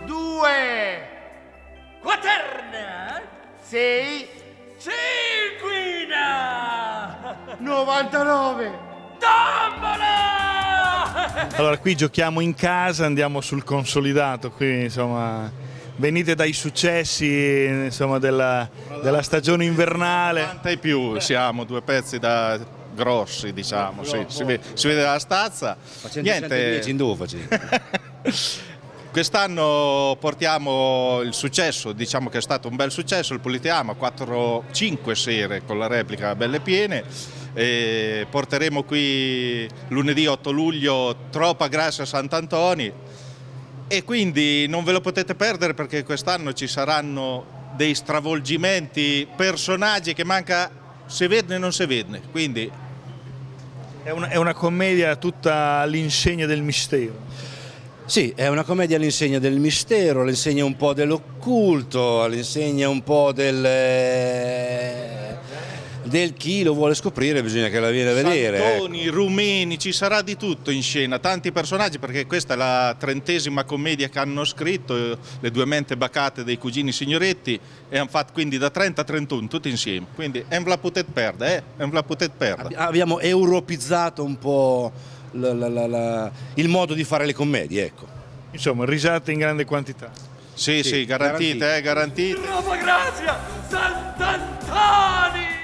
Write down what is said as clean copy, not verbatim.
2, Quaterna, 6, cinquina, 99. tombola! Allora, qui giochiamo in casa, andiamo sul consolidato, qui insomma venite dai successi insomma, della stagione invernale. 90 e più siamo, due pezzi da grossi, diciamo, sì. Si vede la stazza. Niente. Quest'anno portiamo il successo, diciamo che è stato un bel successo, il Politeama, 4-5 sere con la replica belle piene. E porteremo qui lunedì 8 luglio Troppa Grazia Sant'Antoni e quindi non ve lo potete perdere perché quest'anno ci saranno dei stravolgimenti, personaggi che manca se vedne e non se vedne, quindi È una commedia tutta all'insegna del mistero. Sì, è una commedia all'insegna del mistero, all'insegna un po' dell'occulto, all'insegna un po' del chi lo vuole scoprire, bisogna che la viene a vedere. Santoni, rumeni, ci sarà di tutto in scena, tanti personaggi perché questa è la 30ª commedia che hanno scritto, le due mente bacate dei cugini Signoretti e hanno fatto quindi da 30 a 31 tutti insieme, quindi non ve la potete perdere, non ve la potete perdere. Abbiamo europizzato un po' il modo di fare le commedie, ecco. Insomma, risate in grande quantità. Sì, garantite, garantite. Troppa Grazia Sant'Antoni!